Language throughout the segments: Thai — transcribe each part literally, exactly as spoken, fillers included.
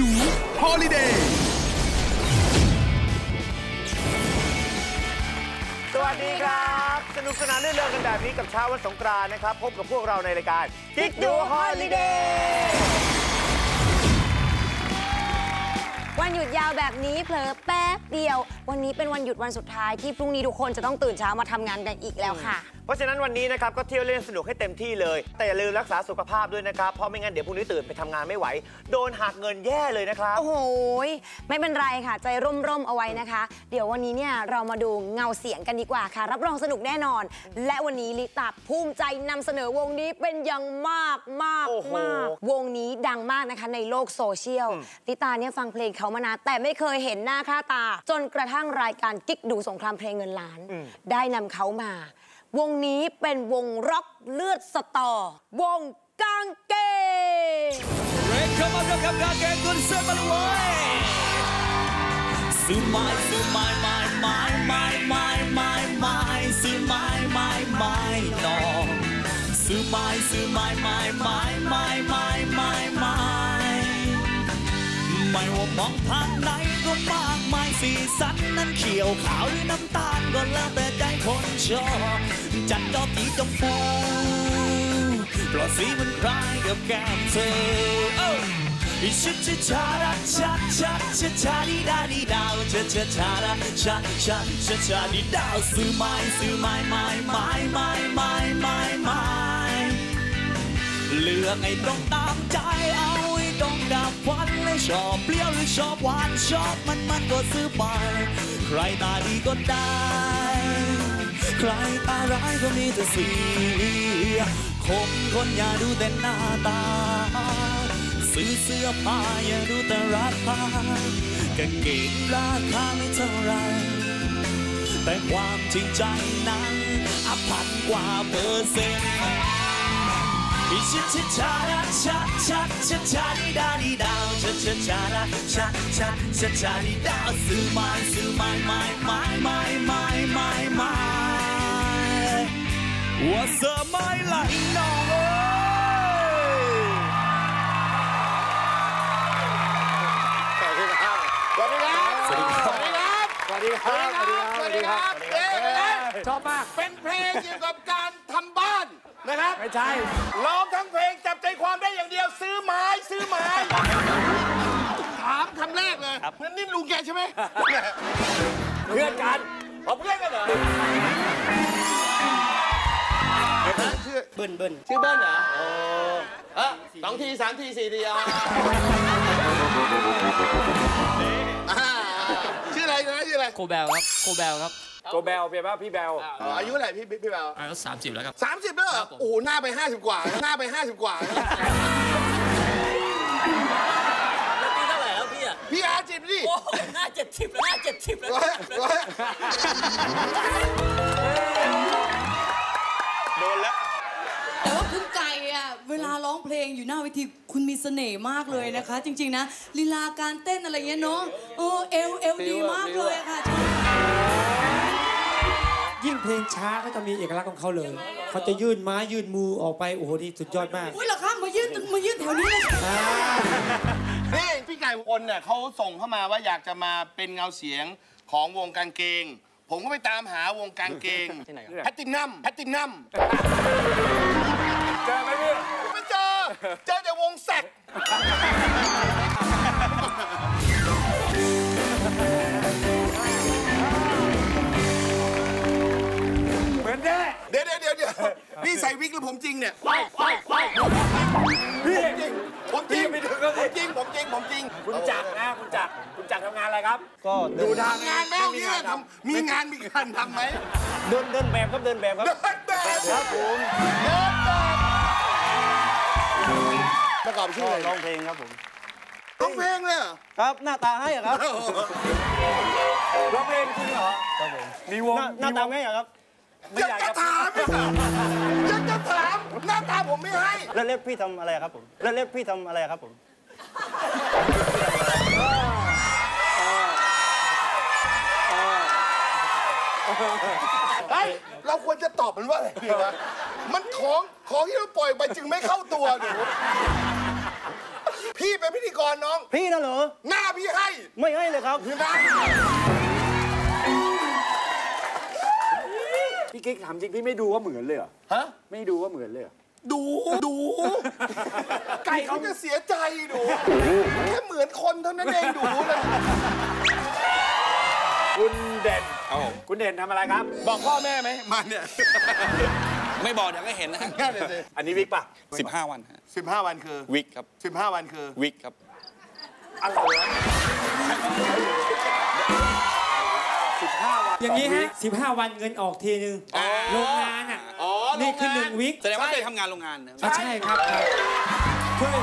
ฮอลิเดย์สวัสดีครับสนุกสนานเรื่องเลิกกันแบบนี้กับเช้าวันสงกรานต์นะครับพบกับพวกเราในรายการกิ๊กดูฮอลิเดย์วันหยุดยาวแบบนี้เผลอแป๊บเดียววันนี้เป็นวันหยุดวันสุดท้ายที่พรุ่งนี้ทุกคนจะต้องตื่นเช้ามาทำงานกันอีกแล้วค่ะเพราะฉะนั้นวันนี้นะครับก็เที่ยวเล่นสนุกให้เต็มที่เลยแต่อย่าลืมรักษาสุขภาพด้วยนะครับเพราะไม่งั้นเดี๋ยวพรุ่งนี้ตื่นไปทำงานไม่ไหวโดนหักเงินแย่เลยนะครับโอ้โหไม่เป็นไรค่ะใจร่มๆเอาไว้นะคะเดี๋ยววันนี้เนี่ยเรามาดูเงาเสียงกันดีกว่าค่ะรับรองสนุกแน่นอนและวันนี้ลิตาภูมิใจนำเสนอวงนี้เป็นอย่างมากมากมากวงนี้ดังมากนะคะในโลกโซเชียลลิตาเนี่ยฟังเพลงเขามานานแต่ไม่เคยเห็นหน้าค่าตาจนกระทั่งรายการกิ๊กดูสงครามเพลงเงินล้านได้นำเขามาวงนี้เป็นวงร็อกเลือดสตอวงกางเกงเรนเข้ามากับกางเกงคุณเสื้อมาเลยซื้อไม้ซื้อไม้ไม้ไม้ไม้ไม้ไม้ไม้ซื้อไม้ไม้ไม้นองซื้อไม้ซื้อไม้ไม้ไม้ไม้ไม้ไม้ไม้ไม่ว่ามองทางไหนก็มากมายสีสันนั้นเขียวขาวหรือน้ำตาลก็แล้วแต่ใจคนชอบจัดดอกสีชมพูเพราะสีมันคล้ายกับแก้มเธออิชิชิชาดาชัดชัดชัดชาดีดาดีดาวชัดชัดชาดาชัดชัดชัดชาดีดาวซื้อไม้ซื้อไม้ไม้ไม้ไม้ไม้ไม้ไม้เลือกให้ตรงตามใจเอาให้ตรงกับวันเลยชอบเปรี้ยวหรือชอบหวานชอบมันมันก็ซื้อไปใครตาดีก็ได้ใครตาร้ายก็มีแต่เสียคงคนอย่าดูแต่หน้าตาซื้อเสื้อผ้าอย่าดูแต่ราคากางเกงราคาไม่เท่าไรแต่ความจริงใจนั้นอัพพันกว่าเปอร์เซ็นต์อิชิชิชาดาชัดชัดชัดชาดีดาดีดาวชัดชัดชาดาชัดชัดชัดชาดีดาวซื้อไม้ซื้อไม้ไม้ไม้ไม้ไม้ไม้ไม้ว่าเสื้อไม้ไหลน้องเอ้ยสวัสดีครับสวัสดีครับสวัสดีครับสวัสดีครับสวัสดีครับสวัสดีครับเอ๊ะชอบมากเป็นเพลงเกี่ยวกับการทำบ้านนะครับไม่ใช่ร้องทั้งเพลงจับใจความได้อย่างเดียวซื้อไม้ซื้อไม้ถามคำแรกเลยนั่นนี่ลุงแกใช่ไหมเพื่อนกันผมเพื่อนกันเหรอชื่อเบิ้ลเบิ้ลชื่อเบิ้ลเหรอโอ้เออสองทีสามทีสี่ทีอ่ะชื่ออะไรนะชื่ออะไรโคแบลครับโคแบลครับโกเบลเปียบ้าพี่เบลอายุเท่าไหร่พี่พี่เบลอายุสามสิบแล้วครับสามสิบแล้วโอ้โหหน้าไปห้าสิบกว่าหน้าไปห้าสิบกว่าแล้วพี่เท่าไหร่แล้วพี่อ่ะพี่อาจิบดิโอ้หน้าเจ็ดสิบแล้วหน้าเจ็ดสิบแล้วโดนแล้วแต่ว่าคุณไก่อะเวลาร้องเพลงอยู่หน้าเวทีคุณมีเสน่ห์มากเลยนะคะจริงๆนะลีลาการเต้นอะไรเงี้ยเนาะเออเอวเอวดีมากเลยค่ะยิ่งเพลงช้าก็จะมีเอกลักษณ์ของเขาเลยเขาจะยื่นไม้ยื่นมือออกไปโอ้โหนี่สุดยอดมากอุ้ยเหรอคะมายื่นมายื่นแถวนี้เลยนี่พี่ไก่คนเนี่ยเขาส่งเข้ามาว่าอยากจะมาเป็นเงาเสียงของวงกางเกงผมก็ไปตามหาวงกางเกงแพตตินัมแพตตินัมเจอไหมพี่ไม่เจอเจอแต่วงแซกเหมือนแน่เดี๋ยวเดี๋ยวเดี๋ยวเดี๋ยวพี่ใส่วิกหรือผมจริงเนี่ยพี่จริงผมจริงผมจริงผมจริงผมจริงคุณจักรนะคุณจักรคุณจักรทำงานอะไรครับก็ดูทางงานแม่มีงานทำมีงานมีการทำไหมเดินเดินแบบครับเดินแบบครับเดินแบบครับผมเดินแบบประกอบชื่ออะไรร้องเพลงครับผมร้องเพลงเลยครับหน้าตาให้ครับร้องเพลงจริงเหรอครับผมมีวงหน้าตาให้ครับอยากจะถามอยากจะถามหน้าตาผมไม่ให้แล้วเล็บพี่ทำอะไรครับผมแล้วเล็บพี่ทำอะไรครับผมเฮ้ยเราควรจะตอบมันว่าอะไรดีวะมันของของที่เราปล่อยไปจึงไม่เข้าตัวหนูพี่เป็นพิธีกรน้องพี่น่ะเหรอหน้าพี่ให้ไม่ให้เลยครับพี่กิ๊กถามจริงพี่ไม่ดูว่าเหมือนเลยเหรอฮะไม่ดูว่าเหมือนเลยเหรอดูดูไก่เขาจะเสียใจดูแค่เหมือนคนเท่านั้นเองดูเลยคุณเด่นคุณเด่นทำอะไรครับบอกพ่อแม่ไหมมาเนี่ยไม่บอกเดี๋ยวก็เห็นนะฮะแค่เลยสิอันนี้วิกป่ะสิบห้าวันฮะสิบห้าวันคือวิกครับสิบห้าวันคือวิกครับอะไรวะสิบห้าวันอย่างนี้ฮะสิบห้าวันเงินออกทีนึงโรงงานอ่ะอ๋อนี่คือหนึ่งวิกแสดงว่าเคยทำงานโรงงานนะอ่ะใช่ครับครับช่วย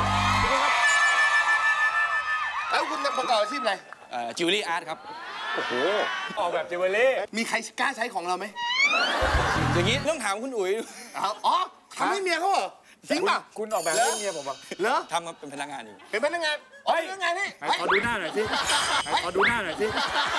แล้วคุณประกอบอาชีพอะไรจิวเวลรี่อาร์ตครับโอ้โหออกแบบจิวเวลรี่มีใครกล้าใช้ของเราไหมอย่างนี้ต้องถามคุณอุ๋ยเอาอ๋อทำให้เมียเขาเหรอจริงป่ะคุณออกแบบให้เมียผมบ้างเหรอทำครับเป็นพนักงานอยู่เป็นพนักงานอ๋อพนักงานนี่ไหนขอดูหน้าหน่อยสิไหนขอดูหน้าหน่อยสิ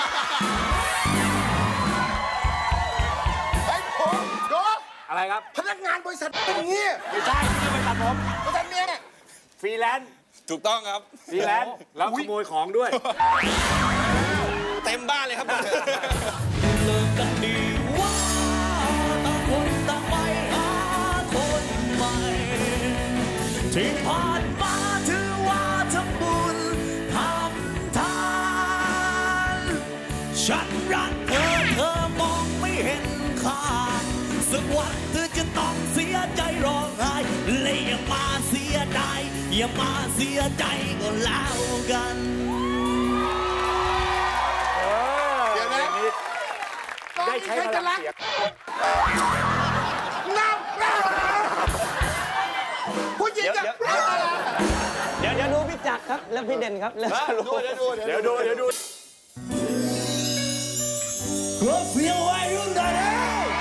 ไอ้ผมดูอะไรครับพนักงานบริษัทเป็นอย่างนี้ไม่ใช่ไม่ใช่บริษัทผมบริษัทเมียเนี่ยฟรีแลนซ์ถูกต้องครับฟรีแลนซ์แล้วขโมยของด้วยเต็มบ้านเลยครับเลิกกันดีว่าต่างคนต่างไปหาคนใหม่ ที่ผ่านมาถือว่าทำบุญทำทานฉันรักเธอเธอมองไม่เห็นค่าสักวันเธอจะต้องเสียใจร้องไห้และอย่ามาเสียดายอย่ามาเสียใจก็แล้วกันเดี๋ยวนะได้ใช้พลังเสียงน้ำน้ผู้หญิงจะเดี๋ยวเดี๋ยวดูพี่จักรครับ แล้วพี่เด่นครับ แล้วสรุปดูเดี๋ยวดูเดี๋ยวดูเดี๋ยวดูก็เฟี้ยวไว้รุ่นได้แล้ว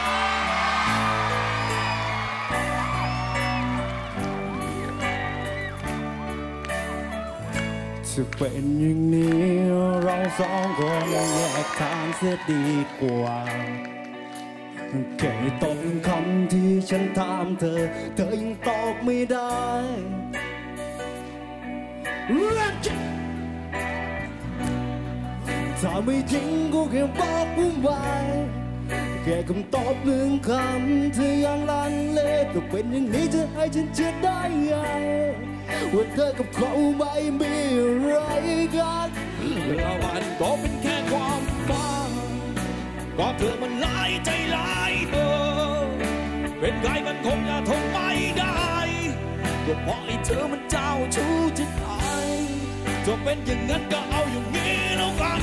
จะเป็นอย่างนี้เราสองคนแยกทางเสียดีกว่าแค่ตรงคำที่ฉันถามเธอ เธอยังตอบไม่ได้รักจริงถ้าไม่จริงก็แค่บอกผมไว้แค่คำตอบหนึ่งคำเธอยังลังเลถ้าเป็นอย่างนี้จะให้ฉันเชื่อได้ไงว่าเธอกับเขาไม่มีอะไรกันแล้วมันก็เป็นแค่ความฝันก็เธอมันหลายใจหลายเออเป็นไงมันคงจะทนไม่ได้ก็เพราะไอ้เธอมันเจ้าชู้จะตายจะเป็นอย่างนั้นก็เอาอย่างนี้แล้วกัน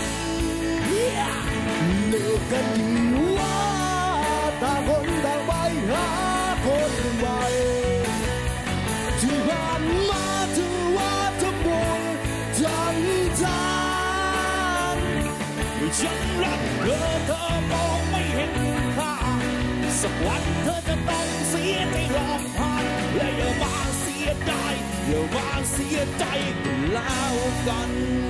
เลิกกันดีว่าต่างคนต่างไปหาคนใหม่ที่ผ่านมาถือว่าทั้งหมดทั้งทางฉันรักเธอเธอมองไม่เห็นค่าสักวันเธอจะต้องเสียใจร้องไห้และอย่ามาเสียใจอย่ามาเสียใจแล้วกัน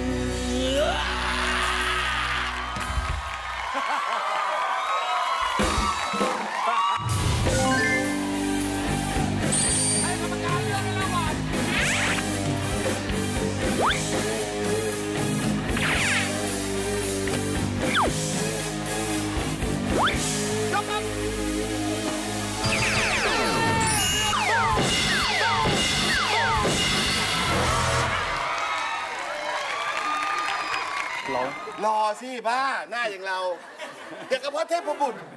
รอสิบ้าหน้าอย่างเราเด็กกระเพาะเทพบุตร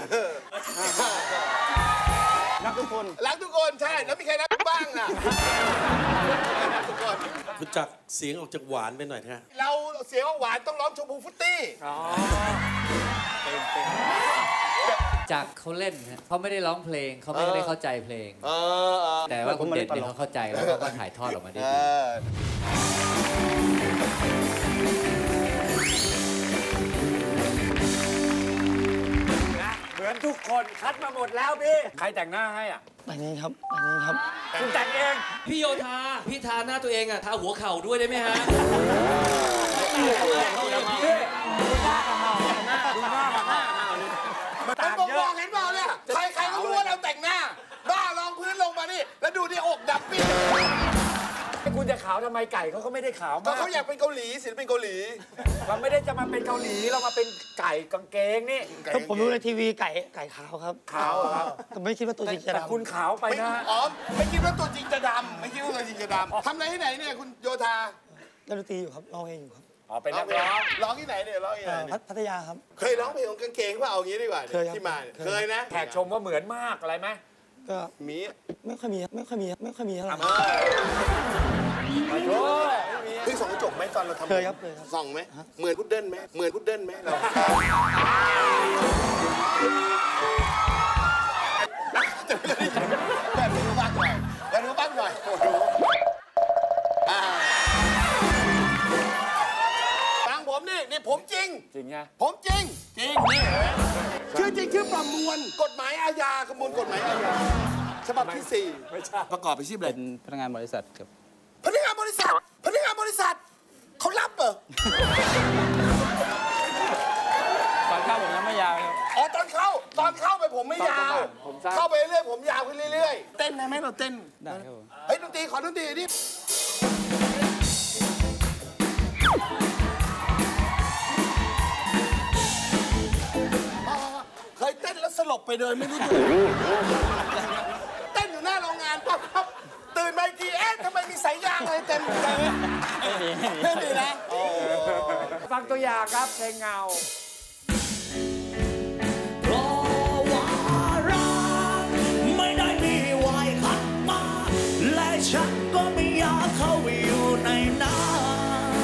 รักทุกคนรักทุกคนใช่แล้วมีใครรักบ้างล่ะรักทุกคนคุณจักเสียงออกจากหวานไปหน่อยนะเราเสียงหวานต้องร้องชมพูฟุตตี้จากเขาเล่นฮะเขาไม่ได้ร้องเพลงเขาไม่ได้เข้าใจเพลง แต่ว่าคุณเด่นเนี่ยเขาเข้าใจแล้วเขาก็ถ่ายทอดออกมาได้ดีเหมือนทุกคนคัดมาหมดแล้วพี่ใครแต่งหน้าให้อ่ะแต่งเองครับแต่งเองครับคุณแต่งเองพี่โยธา พี่ทาหน้าตัวเองอ่ะ ทาหัวเข่าด้วยได้ไหมฮะมันมองมองเห็นเปล่าเนี่ยใครใครก็รู้ว่าเราแต่งหน้าบ้ารองพื้นลงมานี่แล้วดูที่อกดับปิ้งคุณจะจะขาวทำไมไก่เขาก็ไม่ได้ขาวก็มากเขาอยากเป็นเกาหลีศิลปินเกาหลีเราไม่ได้จะมาเป็นเกาหลีเรามาเป็นไก่กางเกงนี่ก็ผมดูในทีวีไก่ไก่ขาวครับขาวครับแต่ไม่คิดว่าตัวจริงจะแต่ดำคุณขาวไปไม่นะอ๋อไม่คิดว่าตัวจริงจะดำไม่คิดว่าตัวจริงจะดำทำอะไรที่ไหนเนี่ยคุณโยธาเล่นดนตรีอยู่ครับร้องเพลงอยู่ครับอ๋อเป็นนักร้องร้องที่ไหนเนี่ยร้องที่ไหนเอ่อพัทพัทยาครับเคยร้องเพลงของกางเกงว่าเอางี้ดีกว่าเคยครับที่มาเนี่ยเคยเคยนะแขกชมว่าเหมือนมากอะไรไหมก็มีไม่ค่อยมีไม่ค่อยมีไม่ค่อยมีเท่าไหร่โอ้ยพี่ส่องกระจกไหมตอนเราทำเคยครับเคยครับส่องไหมเหมือนพุดเดิ้ลไหมเหมือนพุดเดิ้ลไหมเราแบบนี้บ้างหน่อยแบบนี้บ้างหน่อยโอ้โหอ่าฟังผมนี่นี่ผมจริงจริงไงผมจริง จริงนี่ชื่อจริงชื่อประมวลกฎหมายอาญาขบวนกฎหมายอาญาฉบับที่สี่ไม่ใช่ประกอบอาชีพอะไรเป็นพนักงานบริษัทครับพนักงานบริษัทพนักงานบริษัทเขารับเหรอตอนเข้าผมยังไม่ยาวครับอ๋อตอนเข้าตอนเข้าไปผมไม่ยาว เข้าไปเรื่อยผมยาวขึ้นเรื่อยๆเต้นได้ไหมเราเต้นได้ครับผมเฮ้ยดนตรีขอดนตรีดิเคยเต้นแล้วสลบไปเลยไม่รู้ตัวเต้นอยู่หน้าโรงงานปั๊บปั๊บตื่นมาอีกทีเอ๊ะทำไมมีสายยางอะไรเต็มใจไหมไม่มีไม่มีนะฟังตัวอย่างครับเพลงเงาเพราะว่ารักไม่ได้มีไว้ขัดมาและฉันก็ไม่อยากเข้าไปอยู่ในนั้น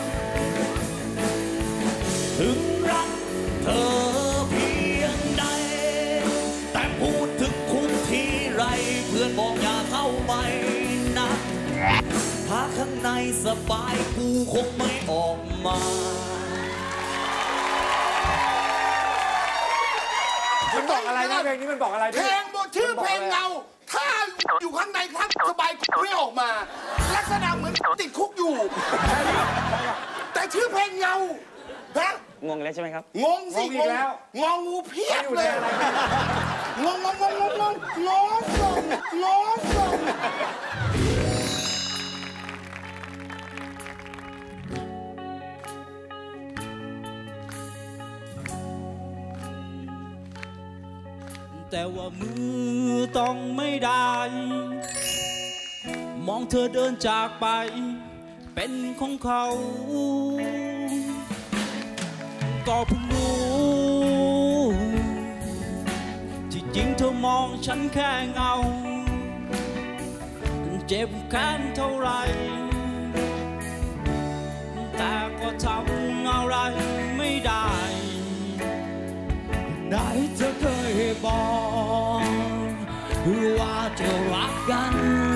ถึงรักเธอเพียงใดแต่พูดถึงคุณทีไรเพื่อนบอกอย่าเข้าไปนะถ้าข้างในสบายกูคงไม่ออกมามันบอกอะไรนะเพลงนี้มันบอกอะไรเพลงบทชื่อเพลงเงาถ้าอยู่ข้างในครับสบายไม่ออกมา ลักษณะเหมือนติดคุกอยู่แต่ชื่อเพลงเงาฮะงงแล้วใช่ไหมครับงงสิงงงงงูเพียบเลยงงงงงงงงงงงงงงแต่ว่ามือต้องไม่ได้ มองเธอเดินจากไป เป็นของเขา ก็เพิ่งรู้ที่จริงเธอมองฉันแค่เงา เจ็บแค้นเท่าไร แต่ก็ทำอะไรไม่ได้ไหนเธอเคยบอกว่าจะรักกัน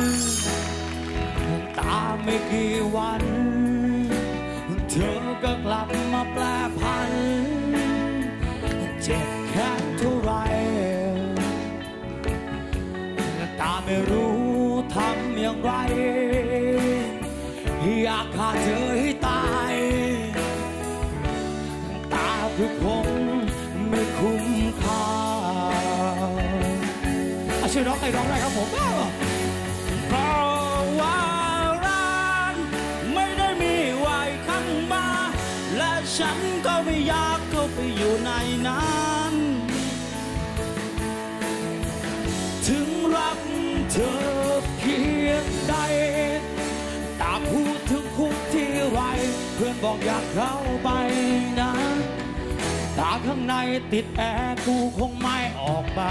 ตามไม่กี่วันเธอก็กลับมาแปรผันเจ็บแค้นเท่าไรตาไม่รู้ทำอย่างไรอยากฆ่าเธอให้ตายตาคือคงไม่คุ้มค่าช่วยร้องใครร้องได้ครับผมเพราะว่ารักไม่ได้มีไว้ข้างมาและฉันก็ไม่อยากเข้าไปอยู่ในนั้นถึงรักเธอเพียงใดตาพูดถึงคุกที่ไรเพื่อนบอกอยากเข้าไปนะตาข้างในติดแอร์กูคงไม่ออกมา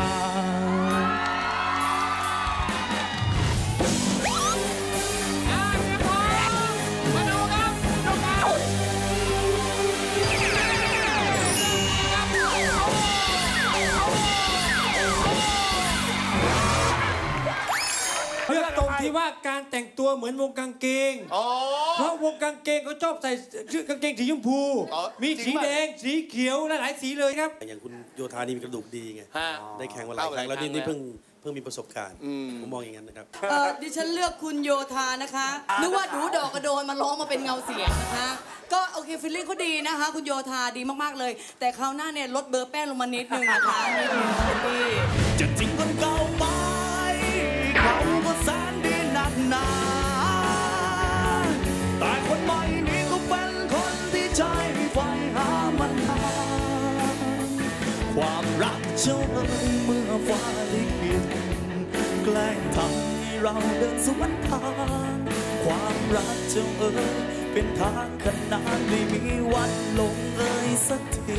เรื่องตรงที่ว่าการแต่งตัวเหมือนวงกางเกงเพราะวงกางเกงเขาชอบใส่ชื่อกางเกงสีชมพูมีสีแดงสีเขียวและหลายสีเลยครับอย่างคุณโยธานี่มีกระดูกดีไงได้แข่งมาหลายครั้งแล้วนี่นี่เพิ่งเพิ่งมีประสบการณ์ผมมองอย่างนั้นนะครับเออดิฉันเลือกคุณโยธานะคะนึกว่าดูดอกกระโดนมาร้องมาเป็นเงาเสียงนะคะก็โอเคฟีลลิ่งเขาดีนะคะคุณโยธาดีมากๆเลยแต่คราวหน้าเนี่ยลดเบอร์แป้งลงมานิดนึงนะคะนิดนึงดีจะทิ้งคนเก่าไปเขาก็แสนดีหนักหนาลิขิตแกล้งทำให้เราเดินสวนทางความรักเจ้าเอ๋ยเป็นทางขนานไม่มีวันลงเอยสักที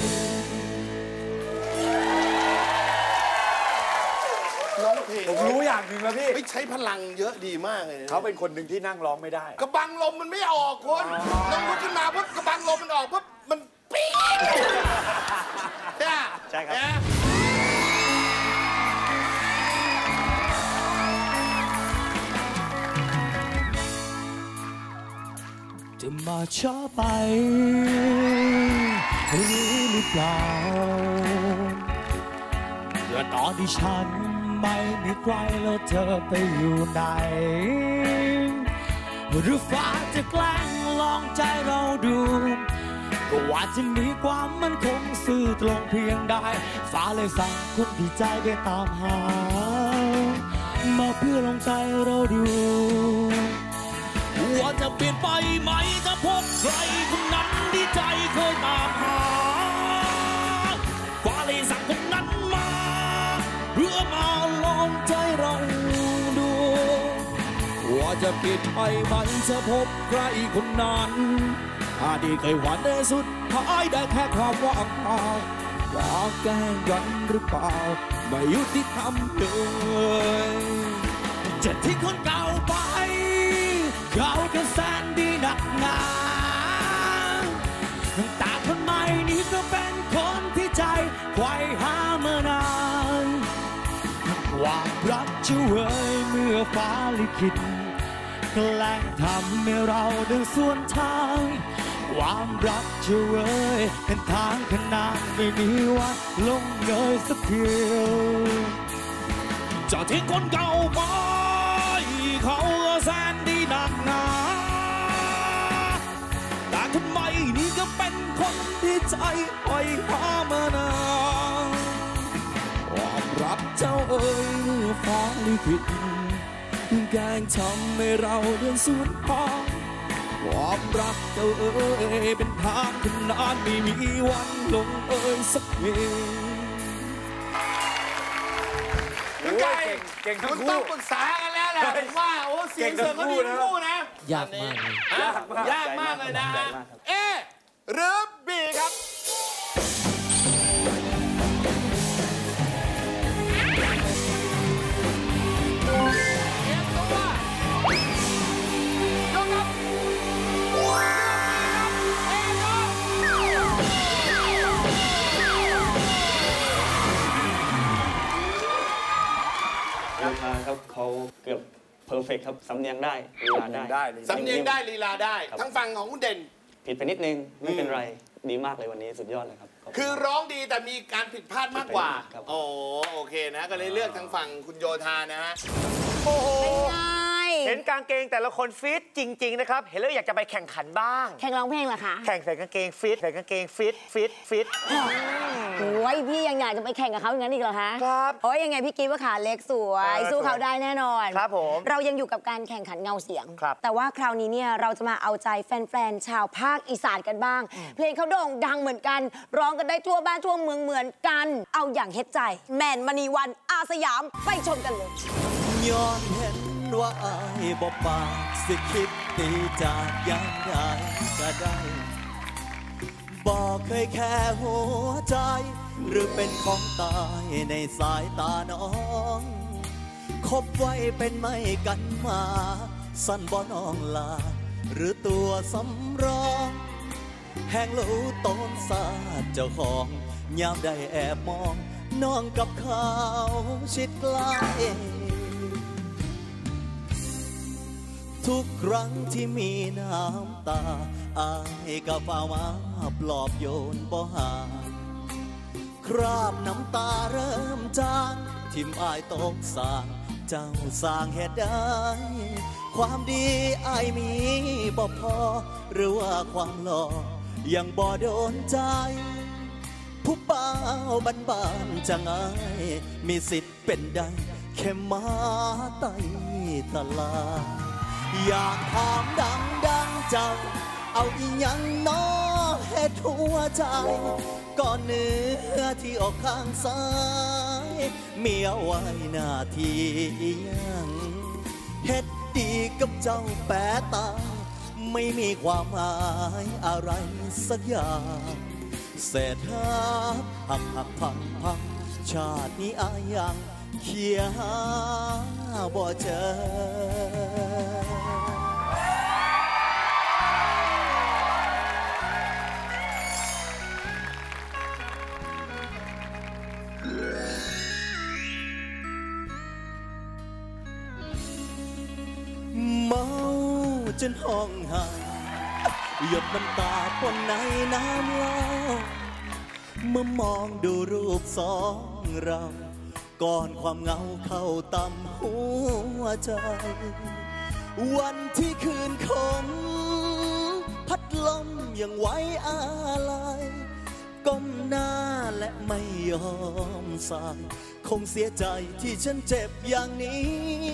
ร้องเพลงผมรู้อย่างหนึ่งแล้วพี่ไม่ใช้พลังเยอะดีมากเลยเขาเป็นคนหนึ่งที่นั่งร้องไม่ได้กระบังลมมันไม่ออกคนต้องลุกขึ้นมาปุ๊บกระบังลมมันออกปุ๊บมันปี๊ดใช่ครับจะมาช้าไปหรือเปล่าเมื่อตอนที่ฉันไม่มีใครแล้วเธอไปอยู่ไหนหรือฟ้าจะแกล้งลองใจเราดูก็ว่าจะมีความมั่นคงซื่อตรงเพียงใดฟ้าเลยสั่งคนที่ใจไปตามหามาเพื่อลองใจเราดูว่าจะเปลี่ยนไปไหมจะพบใครคนนั้นที่ใจเคยตามหาฟ้าเลยสั่งคนนั้นมาเพื่อมาลองใจเราดูว่าจะเปลี่ยนไปไหมจะพบใครคนนั้นอาดีเคยหวังแต่สุดท้ายได้แค่ความว่างเปล่าว่าแกล้งกันหรือเปล่าไม่ยุติธรรมเลยจะทิ้งคนเก่าไปเขาก็แสนดีหนักหนาแต่คนใหม่นี้ก็เป็นคนที่ใจไขว่หามานานความรักจะเอ่ยเมื่อฟ้าลิขิตแกล้งทำให้เราเดินสวนทางความรักจะเอ่ยเป็นทางขนานไม่มีวันลงเอยสักเพียวจะทิ้งคนเก่าไปเขาก็แสนดีหนักหนาแต่คนใหม่นี่ก็เป็นคนที่ใจไขว่หามานานความรักเจ้าเอ๋ยเมื่อฟ้าลิขิตแกล้งทำให้เราเดินสวนทางความรักเจ้าเอ๋ยเป็นทางขนานไม่มีวันลงเอยสักทีคุณไก่เก่งทั้งคู่ต้องปรึกษากันแล้วแหละผมว่าโอ้เสียงเสือก็ดีทั้งคู่นะยากมากเลยยากมากเลยนะฮะเอหรือบีครับครับเขาเกือบเพอร์เฟกครับสำเนียงได้ลีลาได้สำเนียงได้ลีลาได้ทั้งฝั่งของคุณเด่นผิดไปนิดนึงไม่เป็นไรดีมากเลยวันนี้สุดยอดเลยครับคือร้องดีแต่มีการผิดพลาดมากกว่าโอ้โอเคนะก็เลยเลือกทางฝั่งคุณโยธานะฮะโอ้โหเห็นกางเกงแต่ละคนฟิตจริงๆนะครับเห็นแล้วอยากจะไปแข่งขันบ้างแข่งร้องเพลงเหรอคะแข่งใส่กางเกงฟิตใส่กางเกงฟิตฟิตฟิตโอ้ยพี่ยังอยากจะไปแข่งกับเขาอย่างนั้นอีกเหรอคะครับโอ้ยยังไงพี่กิ๊ฟว่าขาเล็กสวยสู้เขาได้แน่นอนครับผมเรายังอยู่กับการแข่งขันเงาเสียงแต่ว่าคราวนี้เนี่ยเราจะมาเอาใจแฟนๆชาวภาคอีสานกันบ้างเพลงเขาโด่งดังเหมือนกันร้องกันได้ทั่วบ้านทั่วเมืองเหมือนกันเอาอย่างเฮ็ดใจแมนมณีวันอาสยามไปชมกันเลยย้อนเห็นว่าอายบ่ปากสิคิดตีจากยังไงก็ได้บอกเคยแค่หัวใจหรือเป็นของตายในสายตาน้องคบไว้เป็นไม่กันมาสั้นบ่น้องลาหรือตัวสำรองแห่งรู้ต้นสาดเจ้าของยามได้แอบมองน้องกับเขาชิดใกล้ทุกครั้งที่มีน้ำตาอายก็เฝ้ามาปลอบโยนบ่ห่างคราบน้ำตาเริ่มจางทิ่มอายตกสางเจ้าสร้างเหตุใดความดีอายมีบ่พอหรือว่าความหล่อยังบ่โดนใจผู้เป่าบันบานจังไงมีสิทธิ์เป็นได้แค่มาไต่ตลาดอยากถามดังดังเจ้าเอาอีหยังน้อเฮ็ดหัวใจก่อนเนื้อที่ออกข้างซ้ายเมียไว้หน้าที่ยังเฮ็ดดีกับเจ้าแปะตาไม่มีความหมายอะไรสักอย่างเศษหักหักหักพังพังชาตินี้อายังเขียหาบ่เจอเมาจนห้องไห้หยดมันตาปนในน้ำเหล้าเมื่อมองดูรูปสองเราก่อนความเหงาเข้าตำหัวใจวันที่คืนคมพัดลมยังไว้อาลัยก้มหน้าและไม่ยอมสายคงเสียใจที่ฉันเจ็บอย่างนี้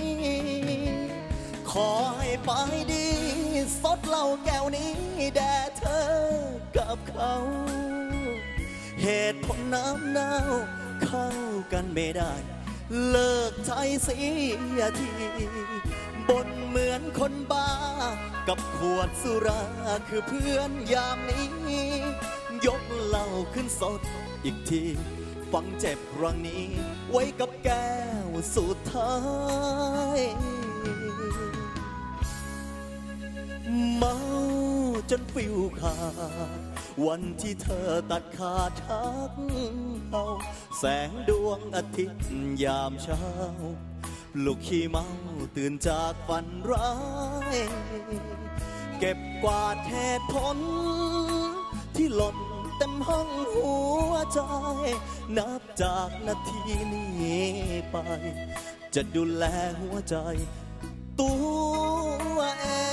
ขอให้ไปดีสดเหล้าแก้วนี้แด่เธอกับเขาเหตุผลน้ำหนาวเข้ากันไม่ได้เลิกใจเสียทีบนเหมือนคนบ้ากับขวดสุราคือเพื่อนยามนี้ยกเหล้าขึ้นสดอีกทีฟังเจ็บครั้งนี้ไว้กับแก้วสุดท้ายเมาจนฟิวขาดวันที่เธอตัดขาดทักเอาแสงดวงอาทิตย์ยามเช้าลูกขี้เมาตื่นจากฝันร้ายเก็บกวาดเหตุผลที่หล่นเต็มห้องหัวใจนับจากนาทีนี้ไปจะดูแลหัวใจตัวเอง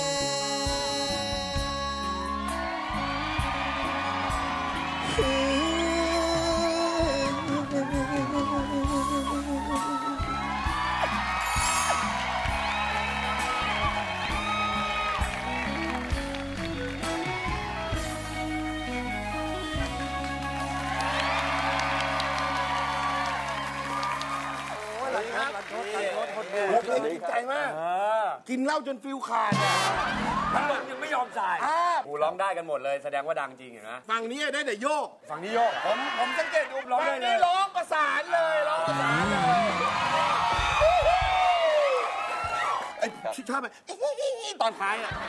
ดีใจมากกินเหล้าจนฟิวขาดอ่ะพัดลมยังไม่ยอมจ่ายกูร้องได้กันหมดเลยแสดงว่าดังจริงเห็นไหมฝั่งนี้ได้แต่โยกฝั่งนี้โยกผมผมสังเกตดูร้องได้เลยร้องประสานเลยร้องประสานเลยไอ้ชิท่าไปตอนท้ายอ่ะ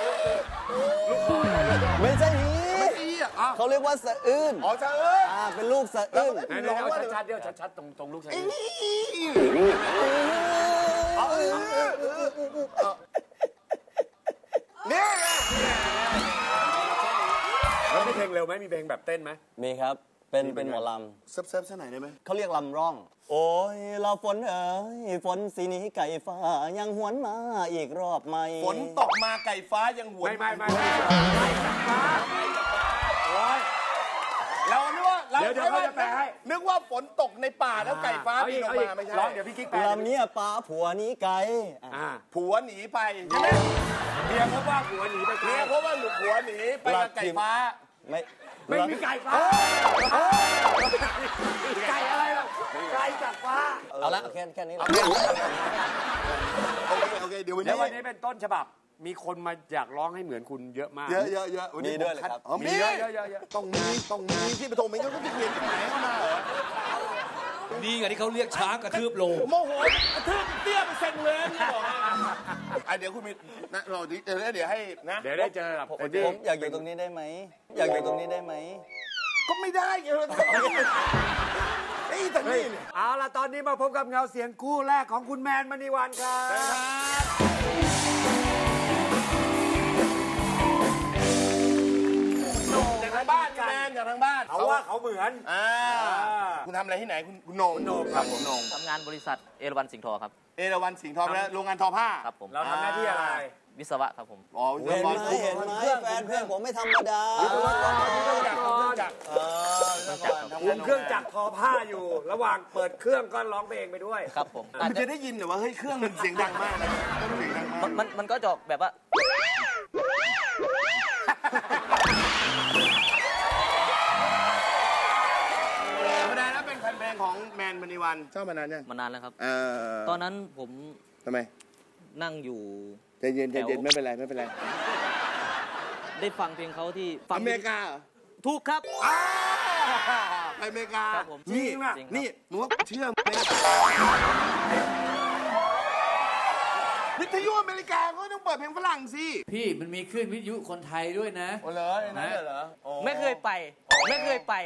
ไม่ใช่ฮีไม่ใช่ฮีอ่ะเขาเรียกว่าสะอื้นอ๋อสะอื้นอ่าเป็นลูกสะอื้นร้องว่าชัดๆเดียวชัดๆตรงตรงลูกสะอื้นนี่ไงแล้วมีเพลงเร็วไหมมีเพลงแบบเต้นไหมมีครับเป็นเป็นหมอลำเซิร์ฟเซิร์ฟสักหน่อยได้ไหมเขาเรียกลำร่องโอ้ยเราฝนเอ๋ยฝนสีนี้ไก่ฟ้ายังหวนมาอีกรอบไหมฝนตกมาไก่ฟ้ายังหวนไม่ไม่ไม่ไม่ฟ้าโอ้ยเรานึกว่าเดี๋ยวเดี๋ยวเขาจะแปลให้นึกว่าฝนตกในป่าแล้วไก่ฟ้าบินออกมาไม่ใช่ร้องเดี๋ยวพี่กิ๊กแปลลำนี้ป้าผัวนี้ไก่ผัวหนีไปใช่ไหมเมียเพราะว่าผัวหนีไปเมียเพราะว่าหนูผัวหนีไปกับไก่ฟ้าไม่ไม่มีไก่ฟ้าไก่อะไรล่ะไก่จากฟ้าเอาละแค่แค่นี้โอเคโอเคเดี๋ยววันนี้แล้ววันนี้เป็นต้นฉบับมีคนมาอยากร้องให้เหมือนคุณเยอะมากเยอะเยอะเยอะมีด้วยเลยครับมีเยอะเยอะเยอะต้องมีต้องมีที่ปฐมมันก็ต้องเรียนที่ไหนเข้ามาเหรอนี่ไงที่เขาเรียกช้างกระทืบโลโมโหกระทืบเตี้ยไปเซ็งเลยนี่บอกไอเดี๋ยวคุณมีนะรอดิเดี๋ยวเดี๋ยวให้นะเดี๋ยวได้เจอกับผมอยากอยู่ตรงนี้ได้ไหมอยากอยู่ตรงนี้ได้ไหมก็ไม่ได้เออไอ้แต่นี่เอาล่ะตอนนี้มาพบกับเงาเสียงคู่แรกของคุณแมนมณีวันครับจากทางบ้านแมนจากทางบ้านเขาว่าเขาเหมือนอ่าคุณทำอะไรที่ไหนคุณคุณโหน่งโหน่งครับผมโหน่งทำงานบริษัทเอราวัณสิงห์ทอครับเอราวัณสิงห์ทอแล้วโรงงานทอผ้าครับผมเราทำหน้าที่อะไรวิศวะครับผมอ๋อเห็นไหมเห็นไหมแฟนเพื่อนผมไม่ธรรมดาเครื่องจักรเครื่องจักรคุมเครื่องจักรทอผ้าอยู่ระหว่างเปิดเครื่องก็ร้องเพลงไปด้วยครับผมมันจะได้ยินหรือว่าเฮ้ยเครื่องมันเสียงดังมากนะมันมันก็จะแบบว่าธรรมดาแล้วเป็นแฟนเพลลงของแมนมณีวันชอบมานานยังมานานแล้วครับเออตอนนั้นผมทำไมนั่งอยู่ใจเย็นใจเย็นไม่เป็นไรไม่เป็นไรได้ฟังเพลงเขาที่ฟังอเมริกาเหรอถูกครับไปอเมริกาครับผมนี่จริงครับนี่หนูว่าเชื่อไหมวิทยุอเมริกาก็ต้องเปิดเพลงฝรั่งสิพี่มันมีคลื่นวิทยุคนไทยด้วยนะโอ้เหรอไอ้นั่นเหรอโอ้ไม่เคยไป ไม่เคยไป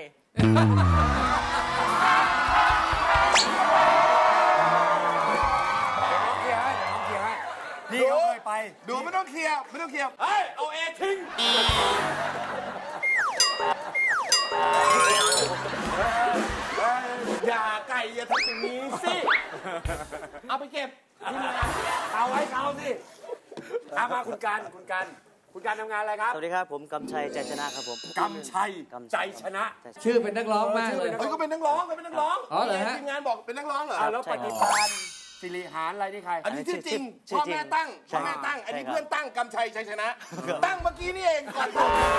นี่เขาเคยไปดูไม่ต้องเคลียร์ไม่ต้องเคลียร์เฮ้ย เอาเอทิ้งอย่าไก่อย่าทำอย่างนี้สิ เอาไปเก็บที่งานเอาไว้เขาสิเอามาคุณการคุณการคุณการทำงานอะไรครับสวัสดีครับ ผมกำชัยใจชนะครับผมกำชัยใจชนะชื่อเป็นนักร้องมากเลยเฮ้ยก็เป็นนักร้องก็เป็นนักร้องอ๋อเหรอฮะทีมงานบอกเป็นนักร้องเหรอเอาแล้วปฏิบัติสิริหารอะไรนี่ใครอันนี้ชื่อจริงพ่อแม่ตั้งพ่อแม่ตั้งอันนี้เพื่อนตั้งกำชัยชัยชนะ ตั้งเมื่อกี้นี่เองก่อน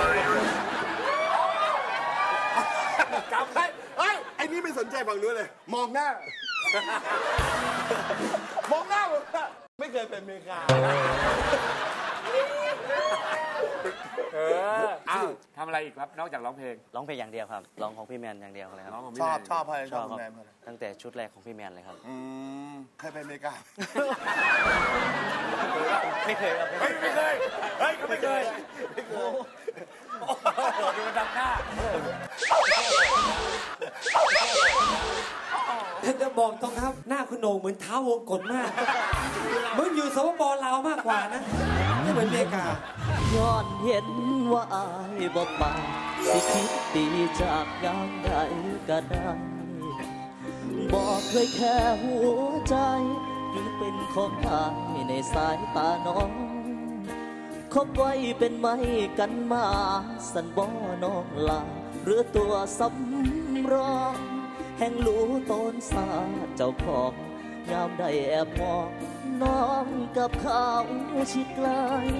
กำชัยเฮ้ยไอ้นี่ไม่สนใจฝั่งนู้นเลยมองหน้ามองหน้าผมไม่เคยเป็นอเมริกาเอออ้าวทำอะไรอีกครับนอกจากร้องเพลงร้องเพลงอย่างเดียวครับ ร้องของพี่แมนอย่างเดียวเลยครับชอบชอบอะไรชชออบบ ครับแมนเพราะอะไรตั้งแต่ชุดแรกของพี่แมนเลยครับอืมเคยไปอเมริกาไม่เคยครับเฮ้ยไม่เคยเฮ้ยก็ไม่เคยโอ้โหดูมันทำหน้าจะบอกตรงครับ หน้าคุณโหน่งเหมือนเท้าวงกฏมากมึงอยู่สปปลาวมากกว่านะไม่เหมือนอเมริกาย้อนเห็นว่าอายบ่ปานสิคิดดีจากยามใดก็ได้บอกเคยแค่หัวใจหรือเป็นของอายในสายตาน้องคบไว้เป็นไม่กันมาสันบ่น้องลาหรือตัวสำรองแห่งรู้ตนสาเจ้าของยามได้แอบมองน้องกับเขาชิดไกล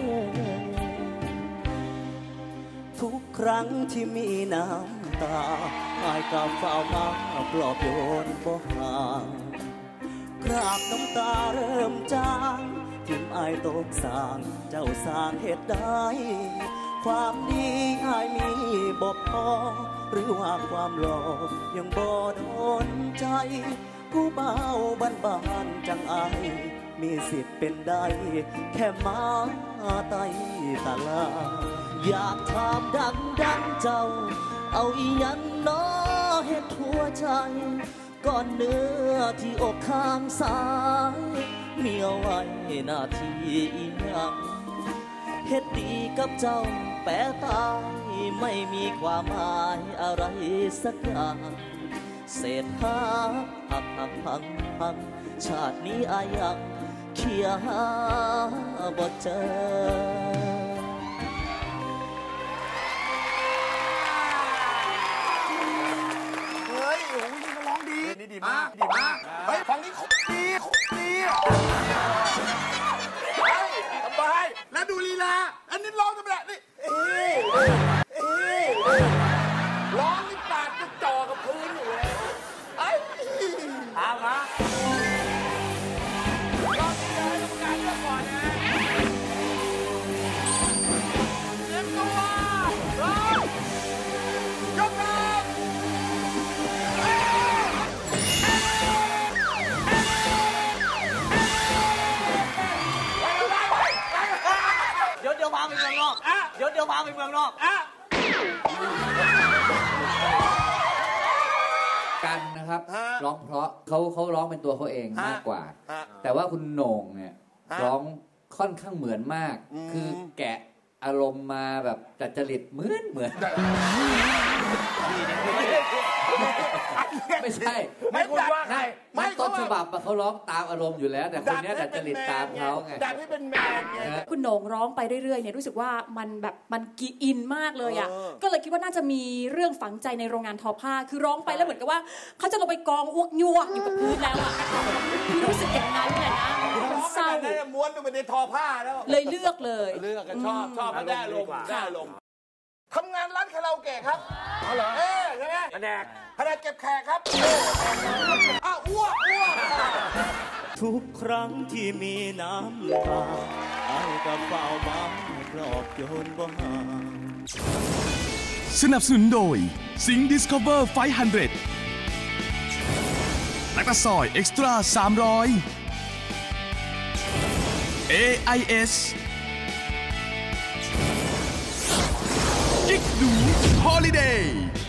ทุกครั้งที่มีน้ำตาอายกับเฝ้ามาปลอบโยนบ่ห่างคราบน้ำตาเริ่มจางทิมอายตกสางเจ้าสร้างเหตุใดความดีอายมีบ่พอหรือว่าความหลอกยังบ่โดนใจผู้เบาบ้านบ้านจังอายมีสิทธิ์เป็นได้แค่มาไต่ตาลาอยากถามดังดังเจ้าเอาอีหยังน้อเฮ็ดหัวใจก่อนเนื้อที่อกข้างซ้ายมีเอาไว้หน้าที่อีหยังเฮ็ดดีกับเจ้าแปะตายไม่มีความหมายอะไรสักอย่างเศษหาหักหักพังพังชาตินี้อายังเคียหาบ่เจอเฮ้ยโอ้ยนี่ก็ร้องดีนี่ดีมากดีมากเฮ้ยฟังนี้ดีดีเฮ้ยสบายแล้วดูลีลาอันนี้ร้องทำไมนี่ร้องนี่ปากจะจ่อกับพื้นอยู่เลยไอ้ตามมาร้องดีเลยต้องการเลือกก่อนนะเตรียมตัวร้องยกมือเดี๋ยวเดี๋ยวพาไปเมืองนอกเดี๋ยวเดี๋ยวพาไปเมืองนอกกันนะครับร้องเพราะเขาเขาร้องเป็นตัวเขาเองมากกว่า แต่ว่าคุณโหน่งเนี่ยร้องค่อนข้างเหมือนมาก คือแกะอารมณ์มาแบบจัดจริตเหมือนเหมือนไม่ใช่ไม่คุณว่าใครไม่ต้นฉบับเขาร้องตามอารมณ์อยู่แล้ว แต่คนนี้จัดจริตตามเขาไงดันให้เป็นแมนไงคุณโหน่งร้องไปเรื่อยๆเนี่ยรู้สึกว่ามันแบบมันกีอินมากเลยอ่ะก็เลยคิดว่าน่าจะมีเรื่องฝังใจในโรงงานทอผ้าคือร้องไปแล้วเหมือนกับว่าเขาจะลงไปกองอ้วกยวกอยู่กับพื้นแล้วอ่ะคือรู้สึกอย่างนั้นเลยนะมันเศร้าได้ม้วนลงไปในทอผ้าแล้วเลยเลือกเลยเลือกกันชอบชอบได้ลมได้ลมทำงานร้านคาราโอเกะครับอ๋อเหรอเออใช่ไหมแผนกแผนกเก็บแขกครับอ้าวอ้วกอ้วกทุกครั้งที่มีน้ำตาไอ้กับเฝ้ามาปลอบโยนบ่ห่างสนับสนุนโดย Sing Discover ไฟว์ฮันเดรด แลคตาซอยเอ็กซ์ตร้าสามร้อย เอ ไอ เอส กิ๊กดูฮอลิเดย์